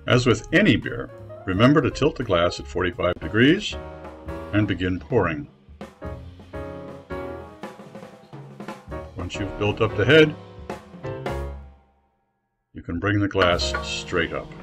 As with any beer, remember to tilt the glass at 45 degrees and begin pouring. Once you've built up the head, you can bring the glass straight up.